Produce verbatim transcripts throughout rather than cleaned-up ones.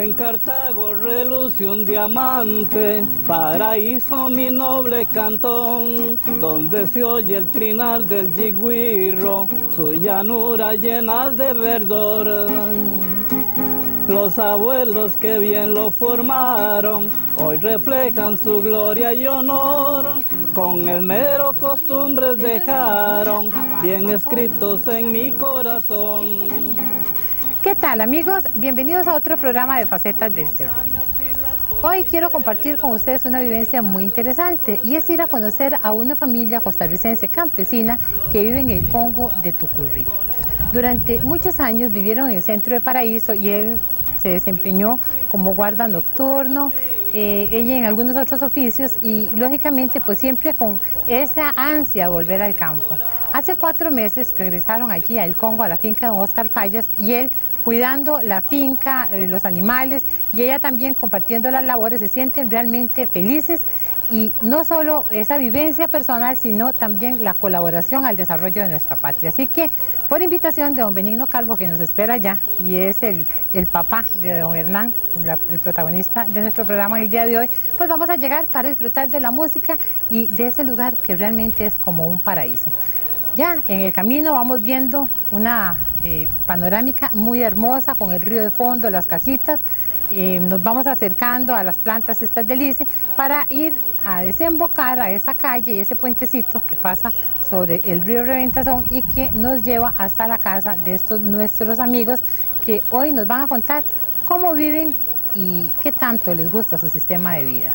En Cartago reluce un diamante, Paraíso mi noble cantón, donde se oye el trinar del yigüirro, su llanura llena de verdor. Los abuelos que bien lo formaron, hoy reflejan su gloria y honor, con el mero costumbres dejaron, bien escritos en mi corazón. ¿Qué tal, amigos? Bienvenidos a otro programa de Facetas del Terruño. Hoy quiero compartir con ustedes una vivencia muy interesante y es ir a conocer a una familia costarricense campesina que vive en el Congo de Tucurrique. Durante muchos años vivieron en el centro de Paraíso y él se desempeñó como guarda nocturno, eh, ella en algunos otros oficios y lógicamente pues siempre con esa ansia de volver al campo. Hace cuatro meses regresaron allí al Congo, a la finca de don Oscar Fallas, y él cuidando la finca, eh, los animales, y ella también compartiendo las labores, se sienten realmente felices, y no solo esa vivencia personal, sino también la colaboración al desarrollo de nuestra patria. Así que, por invitación de don Benigno Calvo, que nos espera allá, y es el, el papá de don Hernán, la, el protagonista de nuestro programa en el día de hoy, pues vamos a llegar para disfrutar de la música y de ese lugar que realmente es como un paraíso. Ya en el camino vamos viendo una eh, panorámica muy hermosa con el río de fondo, las casitas. Eh, nos vamos acercando a las plantas estas del I C E para ir a desembocar a esa calle y ese puentecito que pasa sobre el río Reventazón y que nos lleva hasta la casa de estos nuestros amigos que hoy nos van a contar cómo viven y qué tanto les gusta su sistema de vida.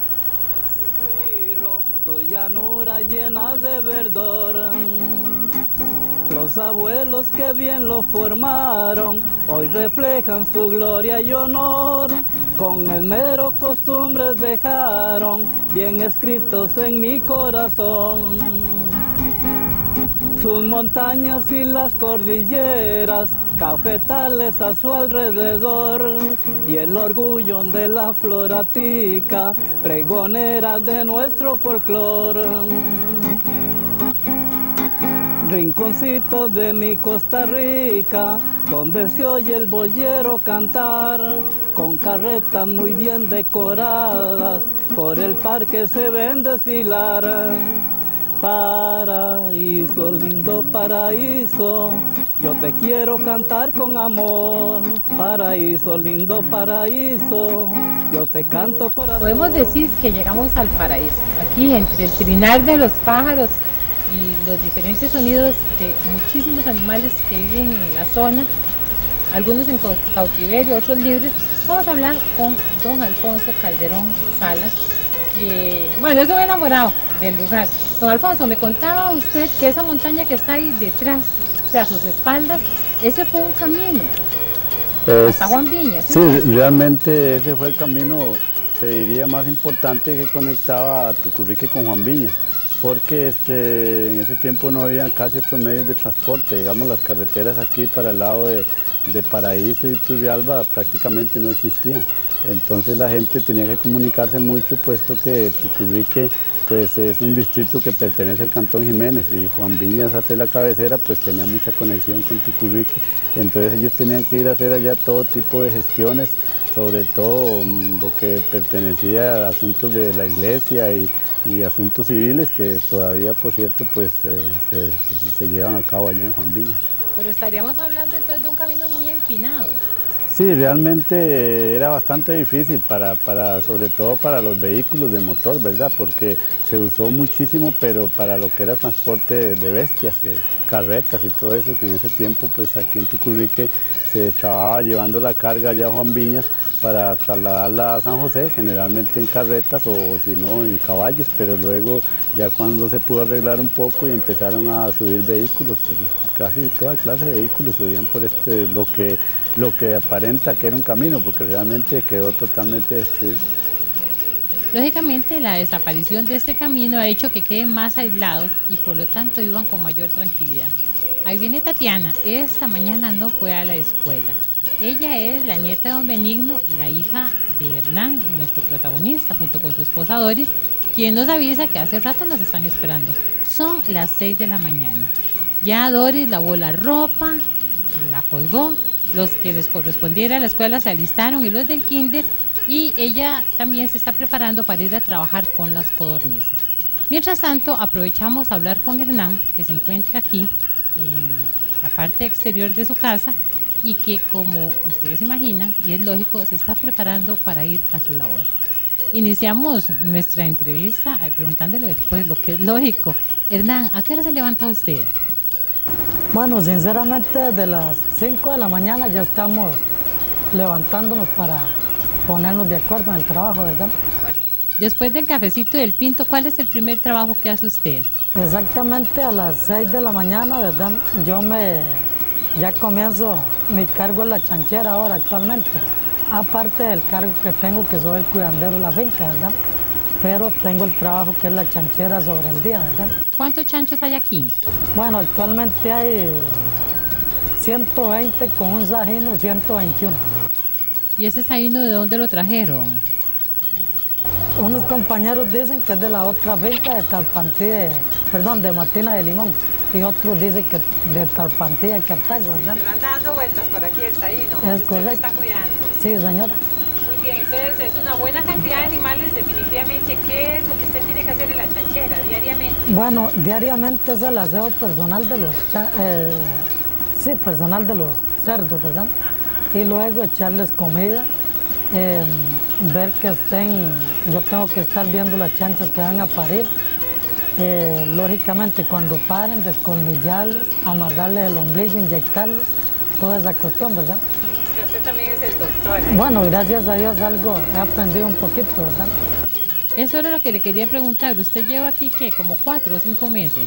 Tu llanura llena de verdor. Los abuelos que bien lo formaron, hoy reflejan su gloria y honor, con el mero costumbres dejaron, bien escritos en mi corazón. Sus montañas y las cordilleras, cafetales a su alrededor, y el orgullo de la floratica, pregonera de nuestro folclor. Rinconcito de mi Costa Rica, donde se oye el boyero cantar, con carretas muy bien decoradas, por el parque se ven desfilar. Paraíso, lindo paraíso, yo te quiero cantar con amor. Paraíso, lindo paraíso, yo te canto corazón. Podemos decir que llegamos al paraíso, aquí entre el trinar de los pájaros y los diferentes sonidos de muchísimos animales que viven en la zona, algunos en cautiverio, otros libres. Vamos a hablar con don Alfonso Calderón Salas, que, bueno, es un enamorado del lugar. Don Alfonso, me contaba usted que esa montaña que está ahí detrás, o sea, a sus espaldas, ese fue un camino es, hasta Juan Viñas. Sí, ¿sí? Realmente ese fue el camino, se diría, más importante que conectaba a Tucurrique con Juan Viñas, porque este, en ese tiempo no había casi otros medios de transporte, digamos las carreteras aquí para el lado de, de Paraíso y Turrialba prácticamente no existían. Entonces la gente tenía que comunicarse mucho, puesto que Tucurrique pues, es un distrito que pertenece al Cantón Jiménez y Juan Viñas, hace la cabecera, pues tenía mucha conexión con Tucurrique. Entonces ellos tenían que ir a hacer allá todo tipo de gestiones, sobre todo lo que pertenecía a asuntos de la iglesia y, y asuntos civiles que todavía, por cierto, pues eh, se, se, se llevan a cabo allá en Juan Viñas. Pero estaríamos hablando entonces de un camino muy empinado. Sí, realmente era bastante difícil, para, para, sobre todo para los vehículos de motor, ¿verdad? Porque se usó muchísimo, pero para lo que era transporte de bestias, que, carretas y todo eso, que en ese tiempo, pues aquí en Tucurrique se trabajaba llevando la carga allá a Juan Viñas para trasladarla a San José, generalmente en carretas o, o si no en caballos, pero luego ya cuando se pudo arreglar un poco y empezaron a subir vehículos, casi toda clase de vehículos subían por este, lo que, lo que aparenta que era un camino, porque realmente quedó totalmente destruido. Lógicamente la desaparición de este camino ha hecho que queden más aislados y por lo tanto vivan con mayor tranquilidad. Ahí viene Tatiana, esta mañana no fue a la escuela. Ella es la nieta de don Benigno, la hija de Hernán, nuestro protagonista, junto con su esposa Doris, quien nos avisa que hace rato nos están esperando. Son las seis de la mañana. Ya Doris lavó la ropa, la colgó Los que les correspondiera a la escuela se alistaron y los del kinder, y ella también se está preparando para ir a trabajar con las codornices. Mientras tanto, aprovechamos a hablar con Hernán, que se encuentra aquí en la parte exterior de su casa y que, como ustedes imaginan, y es lógico, se está preparando para ir a su labor. Iniciamos nuestra entrevista preguntándole después lo que es lógico. Hernán, ¿a qué hora se levanta usted? Bueno, sinceramente desde las cinco de la mañana ya estamos levantándonos para ponernos de acuerdo en el trabajo, ¿verdad? Después del cafecito y del pinto, ¿cuál es el primer trabajo que hace usted? Exactamente a las seis de la mañana, ¿verdad? Yo me ya comienzo mi cargo en la chanchera ahora actualmente. Aparte del cargo que tengo, que soy el cuidandero de la finca, ¿verdad? Pero tengo el trabajo que es la chanchera sobre el día, ¿verdad? ¿Cuántos chanchos hay aquí? Bueno, actualmente hay ciento veinte con un sajino, ciento veintiuno. ¿Y ese sajino de dónde lo trajeron? Unos compañeros dicen que es de la otra finca de Talpantí, de, perdón, de Matina de Limón. Y otros dicen que de Talpantí de Cartago, ¿verdad? Pero anda dando vueltas por aquí el sajino. Es correcto. ¿Usted lo está cuidando? Sí, señora. Muy bien, entonces es una buena cantidad de animales definitivamente. ¿Qué es lo que usted tiene que hacer en la chanchera diariamente? Bueno, diariamente es el aseo personal de los, eh, sí, personal de los cerdos, ¿verdad? Ajá. Y luego echarles comida, eh, ver que estén, yo tengo que estar viendo las chanchas que van a parir. Eh, lógicamente cuando paren, descolmillarlos, amarrarles el ombligo, inyectarlos, toda esa cuestión, ¿verdad? Pero usted también es el doctor, ¿eh? Bueno, gracias a Dios algo he aprendido un poquito, ¿verdad? Eso era lo que le quería preguntar. ¿Usted lleva aquí qué? ¿Como cuatro o cinco meses?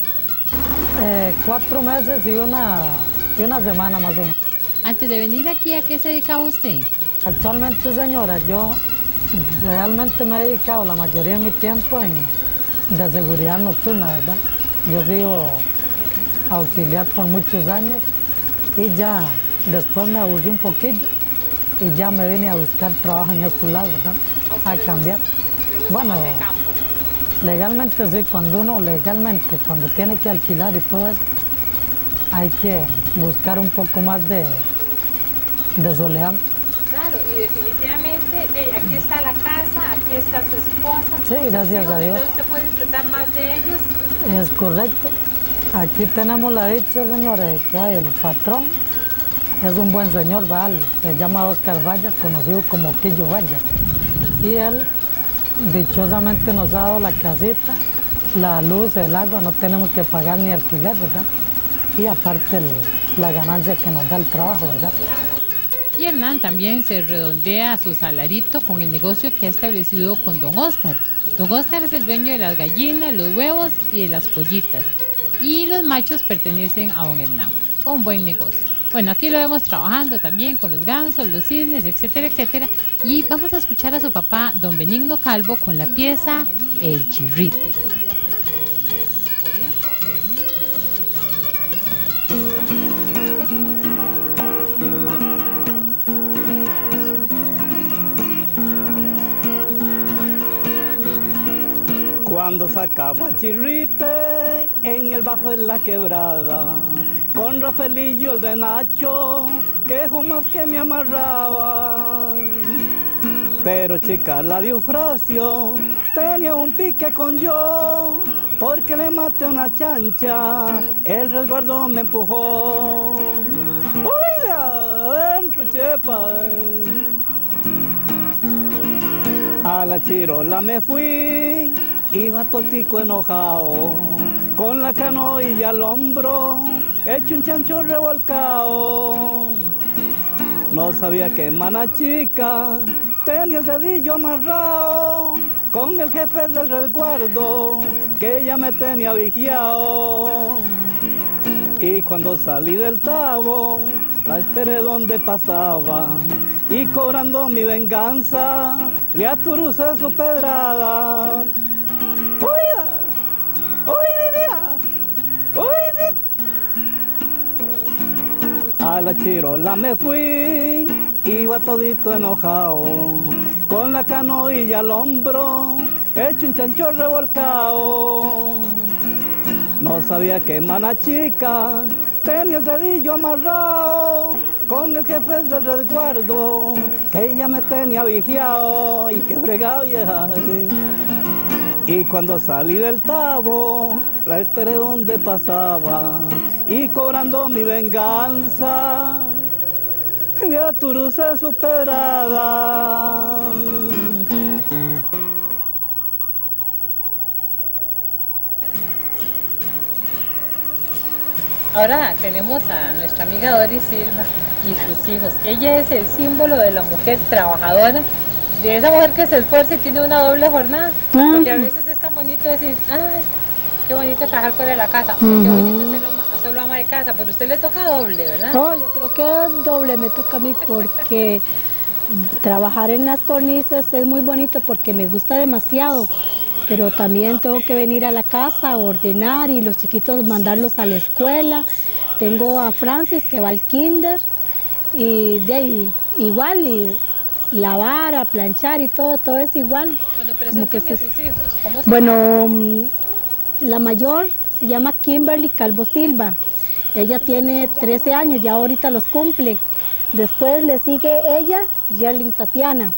Eh, cuatro meses y una, y una semana más o menos. Antes de venir aquí, ¿a qué se dedicaba usted? Actualmente, señora, yo realmente me he dedicado la mayoría de mi tiempo en de seguridad nocturna, ¿verdad? Yo sigo auxiliar por muchos años y ya después me aburrí un poquillo y ya me vine a buscar trabajo en estos lados, ¿verdad? A cambiar. Bueno, legalmente sí, cuando uno legalmente, cuando tiene que alquilar y todo eso, hay que buscar un poco más de, de soledad. Claro, y definitivamente de, aquí está la casa, aquí está su esposa. Sí, gracias a Dios. Entonces usted puede disfrutar más de ellos. Es correcto. Aquí tenemos la dicha, señores, que hay el patrón. Es un buen señor, ¿vale? Se llama Oscar Vallas, conocido como Quillo Vallas. Y él dichosamente nos ha dado la casita, la luz, el agua, no tenemos que pagar ni alquiler, ¿verdad? Y aparte el, la ganancia que nos da el trabajo, ¿verdad? Y Hernán también se redondea su salarito con el negocio que ha establecido con don Oscar. Don Oscar es el dueño de las gallinas, los huevos y de las pollitas. Y los machos pertenecen a don Hernán. Un buen negocio. Bueno, aquí lo vemos trabajando también con los gansos, los cisnes, etcétera, etcétera. Y vamos a escuchar a su papá, don Benigno Calvo, con la pieza El Chirrite. Cuando sacaba chirrite en el bajo de la quebrada, con Rafaelillo el de Nacho, que jamás que me amarraba. Pero chica, la de Eufrasio tenía un pique con yo, porque le maté una chancha, el resguardo me empujó. Oiga, adentro, chepa. A la chirola me fui, iba totico enojado, con la canoilla al hombro, hecho un chancho revolcado. No sabía que mana chica tenía el dedillo amarrado, con el jefe del resguardo, que ya me tenía vigiado. Y cuando salí del tabo, la esperé donde pasaba, y cobrando mi venganza, le aturucé su pedrada. ¡Oiga! ¡Oy, vivía! ¡Oy, vi! A la chirola me fui, iba todito enojado, con la canoilla al hombro, hecho un chancho revolcado. No sabía que mana chica tenía el dedillo amarrado, con el jefe del resguardo, que ella me tenía vigiado y que fregado vieja. Y cuando salí del Tabo, la esperé donde pasaba, y cobrando mi venganza, ya turuce superada. Ahora tenemos a nuestra amiga Doris Silva y sus hijos. Ella es el símbolo de la mujer trabajadora, de esa mujer que se esfuerza y tiene una doble jornada. Ah. Porque a veces es tan bonito decir, ay, qué bonito trabajar fuera de la casa, o qué bonito ser ama- solo ama de casa, pero a usted le toca doble, ¿verdad? No, yo creo que doble me toca a mí porque trabajar en las cornisas es muy bonito porque me gusta demasiado, pero también tengo que venir a la casa a ordenar y los chiquitos mandarlos a la escuela. Tengo a Francis que va al kinder y de ahí igual y lavar, a planchar y todo, todo es igual. Bueno, Como que presénteme a se- sus hijos. ¿Cómo se Bueno, mm, la mayor se llama Kimberly Calvo Silva. Ella tiene trece años, ya ahorita los cumple. Después le sigue ella, Yerlin Tatiana.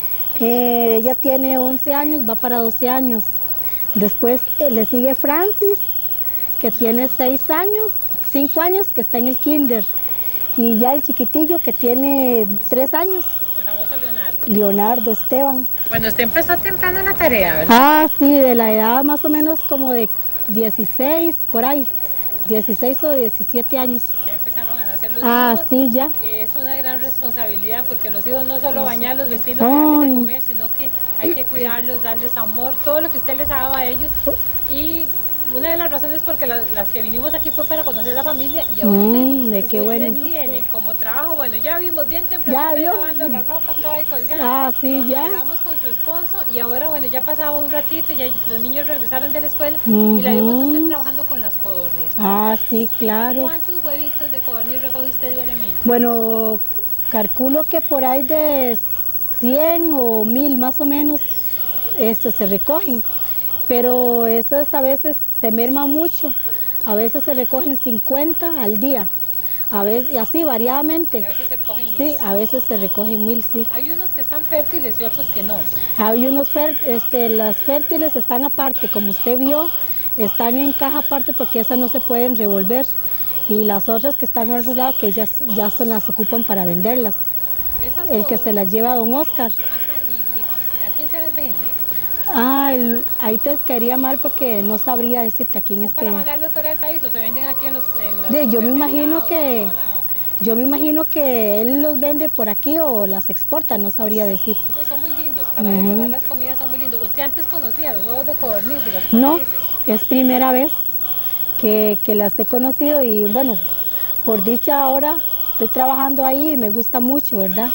Eh, ella tiene once años, va para doce años. Después eh, le sigue Francis, que tiene seis años, cinco años, que está en el kinder. Y ya el chiquitillo, que tiene tres años, El famoso Leonardo. Leonardo Esteban. Bueno, usted empezó temprano la tarea, ¿verdad? Ah, sí, de la edad más o menos como de dieciséis, por ahí, dieciséis o diecisiete años. Ya empezaron a nacer los Ah, hijos. sí, ya. Es una gran responsabilidad porque los hijos no solo bañarlos, vestirlos, darles de Ay. comer, sino que hay que cuidarlos, darles amor, todo lo que usted les ha dado a ellos. Y una de las razones porque la- las que vinimos aquí fue para conocer a la familia y a Mm, usted. de qué Usted bueno. tiene como trabajo, bueno, ya vimos bien temprano Ya usted vio. lavando la ropa, todo ahí colgada. Ah, sí, ya. Hablamos con su esposo y ahora, bueno, ya pasaba un ratito, ya los niños regresaron de la escuela y la vimos a usted Ujú. trabajando con las codornices. Ah, sí, claro. ¿Cuántos huevitos de codorniz recoge usted diariamente? Bueno, calculo que por ahí de cien o mil más o menos esto, se recogen, pero eso es, a veces se merma mucho, a veces se recogen cincuenta al día, a veces, y así Y variadamente. a veces se recogen mil. Sí, a veces se recogen mil, sí. Hay unos que están fértiles y otros que no. Hay unos, fér- este, las fértiles están aparte, como usted vio, están en caja aparte porque esas no se pueden revolver. Y las otras que están al otro lado, que ellas ya se las ocupan para venderlas. Esas El que codornices- se las lleva don Oscar. Ajá, ¿y, y a quién se las vende? Ah, el- ahí te quedaría mal porque no sabría decirte aquí en ¿Son este... para mandarlos fuera del país o se venden aquí en los, en los De- yo me imagino supermercados, que- en todo lado? Yo me imagino que él los vende por aquí o las exporta, no sabría decirte. Pues son muy lindos, para decorar las comidas son muy lindos. ¿Usted antes conocía los huevos de codorniz y las No, codornices? es primera vez que, que las he conocido y bueno, por dicha ahora estoy trabajando ahí y me gusta mucho, ¿verdad?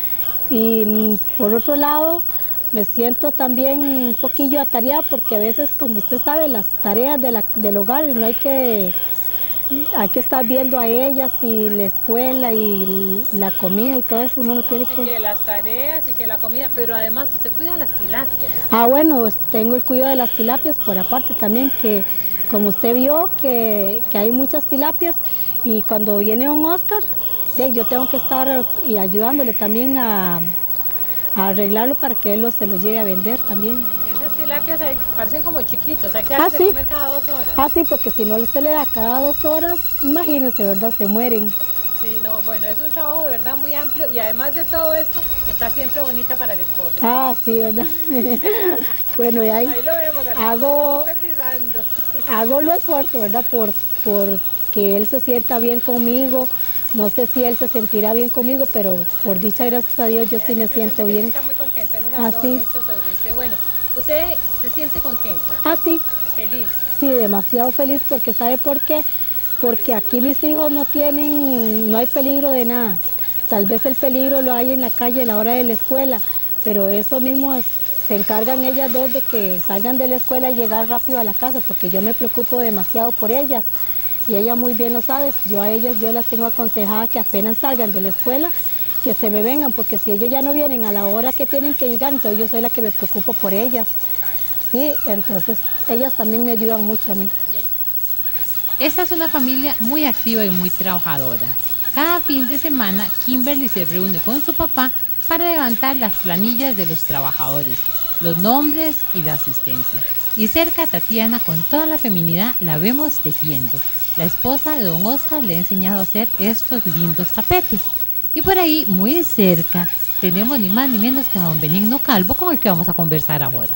Y mm, por otro lado, me siento también un poquillo atareada porque a veces, como usted sabe, las tareas de la- del hogar no hay que, hay que estar viendo a ellas y la escuela y la comida y todo eso, uno no tiene Así que... que las tareas y que la comida, pero además usted cuida las tilapias. Ah, bueno, pues, tengo el cuidado de las tilapias por aparte también, que como usted vio que, que hay muchas tilapias y cuando viene un Oscar, de, yo tengo que estar y ayudándole también a, a arreglarlo para que él lo- se lo lleve a vender también. Esas tilapias eh, parecen como chiquitos, hay que Ah, darles sí. de comer cada dos horas. Ah, sí, porque si no se le da cada dos horas, imagínense, ¿verdad? Se mueren. Sí, no, bueno, es un trabajo de verdad muy amplio y además de todo esto, está siempre bonita para el esposo. Ah, sí, ¿verdad? Bueno, y ahí Ahí lo vemos, Ana, hago, supervisando. hago lo esfuerzo, ¿verdad? Por, por que él se sienta bien conmigo. No sé si él se sentirá bien conmigo, pero por dicha, gracias a Dios, yo sí me siento bien. Está muy contenta, hemos Ah, hablado sí. mucho sobre usted. Bueno, usted se siente contenta, Ah, sí, feliz. sí, demasiado feliz porque ¿sabe por qué? Porque aquí mis hijos no tienen, no hay peligro de nada. Tal vez el peligro lo hay en la calle a la hora de la escuela, pero eso mismo es- se encargan ellas dos de que salgan de la escuela y llegar rápido a la casa, porque yo me preocupo demasiado por ellas. Y ella muy bien lo sabe, yo a ellas yo las tengo aconsejada que apenas salgan de la escuela, que se me vengan, porque si ellas ya no vienen a la hora que tienen que llegar, entonces yo soy la que me preocupo por ellas. Sí, entonces ellas también me ayudan mucho a mí. Esta es una familia muy activa y muy trabajadora. Cada fin de semana, Kimberly se reúne con su papá para levantar las planillas de los trabajadores, los nombres y la asistencia. Y cerca a Tatiana, con toda la feminidad, la vemos tejiendo. La esposa de don Oscar le ha enseñado a hacer estos lindos tapetes. Y por ahí, muy cerca, tenemos ni más ni menos que a don Benigno Calvo, con el que vamos a conversar ahora.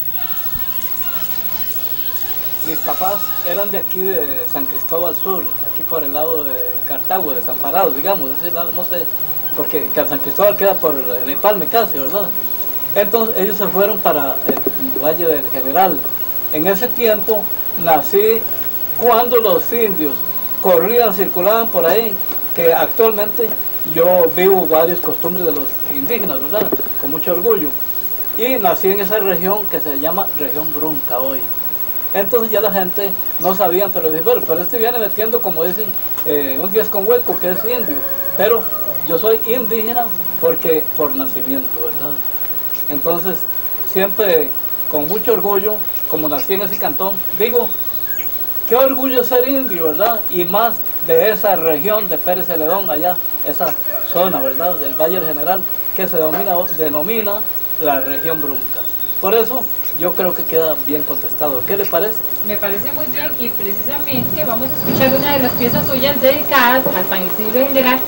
Mis papás eran de aquí, de San Cristóbal Sur, aquí por el lado de Cartago, Desamparados, digamos, ese lado, no sé, porque San Cristóbal queda por el Empalme casi, ¿verdad? Entonces ellos se fueron para el Valle del General. En ese tiempo nací cuando los indios corrían, circulaban por ahí, que actualmente yo vivo varias costumbres de los indígenas, ¿verdad? Con mucho orgullo. Y nací en esa región que se llama región Brunca hoy. Entonces ya la gente no sabía, pero dije, bueno, pero este viene metiendo, como dicen, eh, un diez con hueco, que es indio. Pero yo soy indígena porque por nacimiento, ¿verdad? Entonces, siempre con mucho orgullo, como nací en ese cantón, digo, qué orgullo ser indio, ¿verdad? Y más de esa región de Pérez Celedón, allá, esa zona, ¿verdad? Del Valle del General, que se denomina, denomina la región Brunca. Por eso, yo creo que queda bien contestado. ¿Qué le parece? Me parece muy bien, y precisamente vamos a escuchar una de las piezas suyas dedicadas a San Isidro General.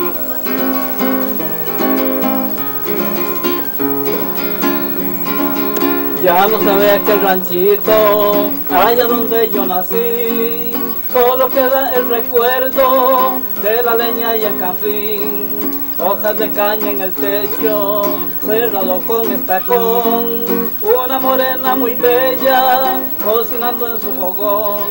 Ya no se ve aquel ranchito, allá donde yo nací, solo queda el recuerdo de la leña y el canfín, hojas de caña en el techo, cerrado con estacón, una morena muy bella, cocinando en su fogón,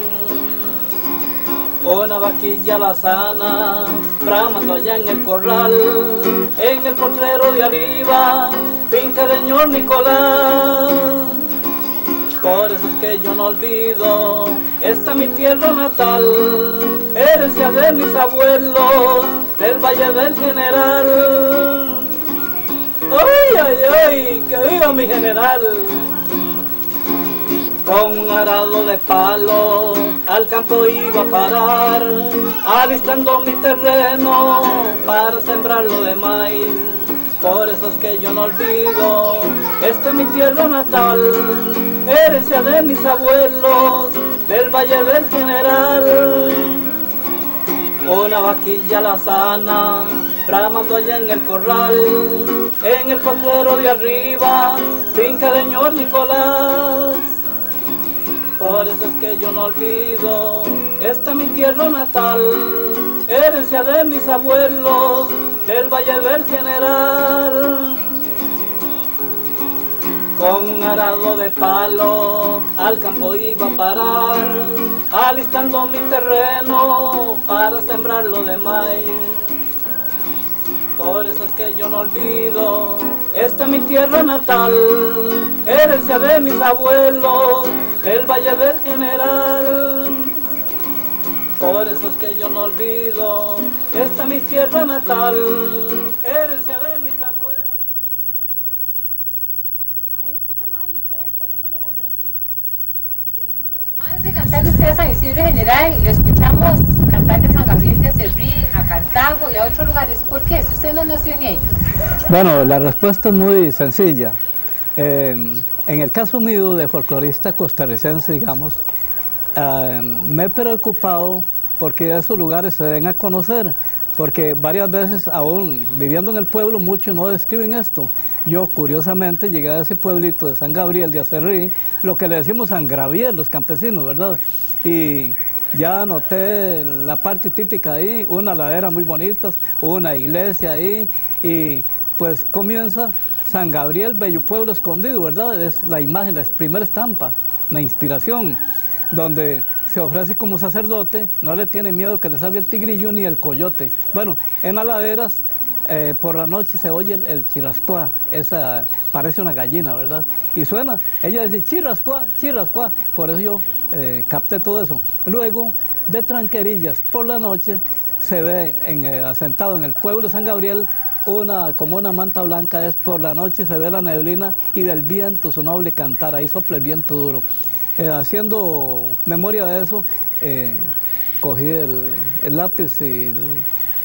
una vaquilla alazana, bramando allá en el corral, en el potrero de arriba, finca de señor Nicolás. Por eso es que yo no olvido esta mi tierra natal, herencia de mis abuelos del Valle del General. ¡Ay, ay, ay! ¡Que viva mi general! Con un arado de palo al campo iba a parar, alistando mi terreno para sembrarlo de maíz. Por eso es que yo no olvido esta es mi tierra natal, herencia de mis abuelos del Valle del General. Una vaquilla alazana bramando allá en el corral, en el potrero de arriba, finca de señor Nicolás. Por eso es que yo no olvido esta mi tierra natal, herencia de mis abuelos del Valle del General. Con un arado de palo al campo iba a parar, alistando mi terreno para sembrarlo de maíz. Por eso es que yo no olvido esta es mi tierra natal, herencia de mis abuelos del Valle del General. Por eso es que yo no olvido esta es mi tierra natal, herencia de mis abuelos. A este tamal usted después le pone las brasitas. Antes de cantarle usted a San Isidro General, le escuchamos cantar de San Gabriel de Cerrí, a Cartago y a otros lugares. ¿Por qué? Si usted no nació en ellos. Bueno, la respuesta es muy sencilla. Eh, en el caso mío de folclorista costarricense, digamos, eh, me he preocupado porque esos lugares se den a conocer, porque varias veces, aún viviendo en el pueblo, muchos no describen esto. Yo, curiosamente, llegué a ese pueblito de San Gabriel de Acerrí, lo que le decimos San Gabriel, los campesinos, ¿verdad? Y ya noté la parte típica ahí, una ladera muy bonita, una iglesia ahí, y pues comienza San Gabriel, bello pueblo escondido, ¿verdad? Es la imagen, la primera estampa, la inspiración, donde se ofrece como sacerdote, no le tiene miedo que le salga el tigrillo ni el coyote. Bueno, en las laderas, eh, por la noche se oye el, el chirrascuá, esa parece una gallina, ¿verdad? Y suena, ella dice chirrascuá, chirrascuá, por eso yo eh, capté todo eso. Luego, de Tranquerillas, por la noche, se ve en, eh, asentado en el pueblo de San Gabriel, una, como una manta blanca, es por la noche, se ve la neblina y del viento, su noble cantar, ahí sopla el viento duro. Eh, haciendo memoria de eso, eh, cogí el, el lápiz y el,